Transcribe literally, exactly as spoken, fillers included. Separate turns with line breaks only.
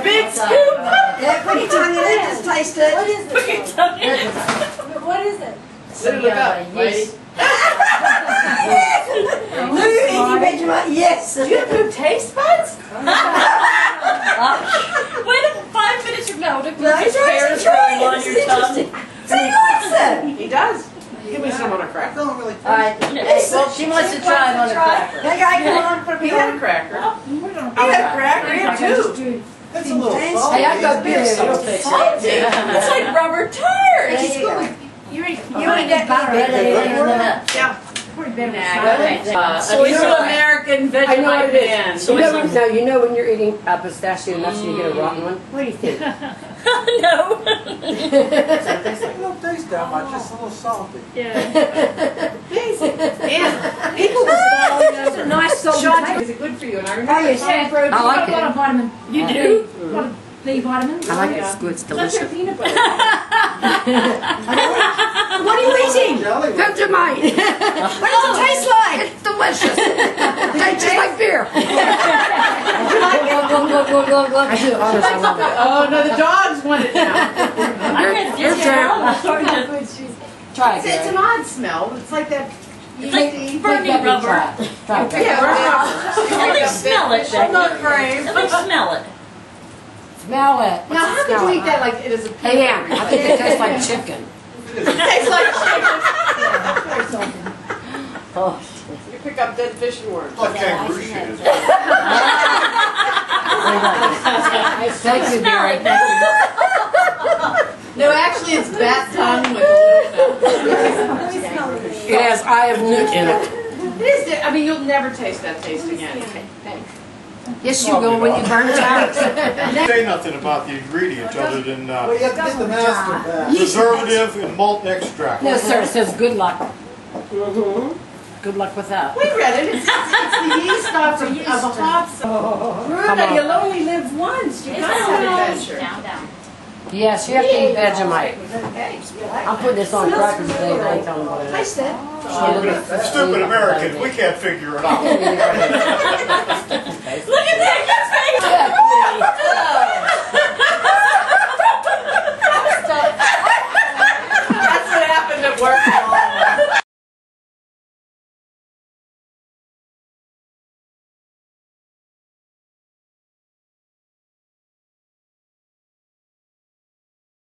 big scoop.
Yeah, put your tongue in it, just taste it.
What is
Put your
this?
tongue in it.
What is it?
Let it look up, lady.
Blue eating Vegemite, yes.
Do you have blue taste buds? Wait a five minutes from now, look
No,
at
he's
the hairs
trying
growing on
it.
your
It's
tongue.
interesting. So he likes it.
He does. Give me some on a cracker.
Alright, well, she wants to try it on a cracker.
Okay, come on, put
He
it
had a
on.
cracker.
We're gonna
He had a cracker. He had two.
That's a little salty.
Hey, I got beer.
Salty. It's like rubber tires.
There you go.
You ain't,
You
you
ain't
ain't
that
that
better.
better.
Yeah.
Pretty better.
Uh, a
Soy
true
sauce.
American
I know what
Vegemite
it
man.
is. You know, when- no, you know when you're eating a pistachio nuts and you get a rotten one? What do you think?
No.
It don't taste that much, it's a little salty.
Yeah. And people were following
It's a
over.
nice salty
Sean,
taste.
is it good for you? And I
Oh,
remember
yes.
Tom Broad-
I like
Got a lot of
it.
vitamin.
You do?
A lot of B vitamins.
I like it.
Yeah.
It's good. It's
It's like
delicious.
peanut butter.
What are you eating?
Jelly with it.
Vegemite.
What does it taste like?
It's delicious. It tastes just like beer.
Do you like it?
Look, look, look, look, look. I do. Honest, I love it.
Oh, no, the dogs want it now.
Here-
I had
here's
this
Sharon. Try
It's,
it,
it's an
Gary.
odd smell. It's like that.
It's
like
Take
burning
that big
rubber.
try it. Try it.
Yeah,
Gary.
burning rubber.
At least smell it,
I'm not
Becky.
brave.
At least smell it.
Smell it.
Now, how could
Smell
you
it.
eat that like it is a peanut
Hey, Ann,
butter?
I think it tastes like chicken.
It tastes like chicken.
Very salty.
Oh,
You pick up dead fish and worms.
Like kangaroo shit is.
thank you, Gary.
No, actually, it's bat tongue with a little nut.
It has eye of newt in it.
It is. di- I mean, you'll never taste that taste again.
Yes, you will when you burn it out.
Say nothing about the ingredients other than
Well,
uh,
you have to get the master back.
preservative and malt extract.
No, sir, it says good luck. Good luck with that.
We read it. It's, it's the yeast of, of a hops. Bruna, you'll only live once. You gotta have adventure.
Down, down.
Yes, you have to eat Vegemite.
Okay.
I'm putting this on crackers today, but I ain't telling them what it is.
Taste it.
Stupid Americans, we can't figure it out.
Look at that. That's what happened at work.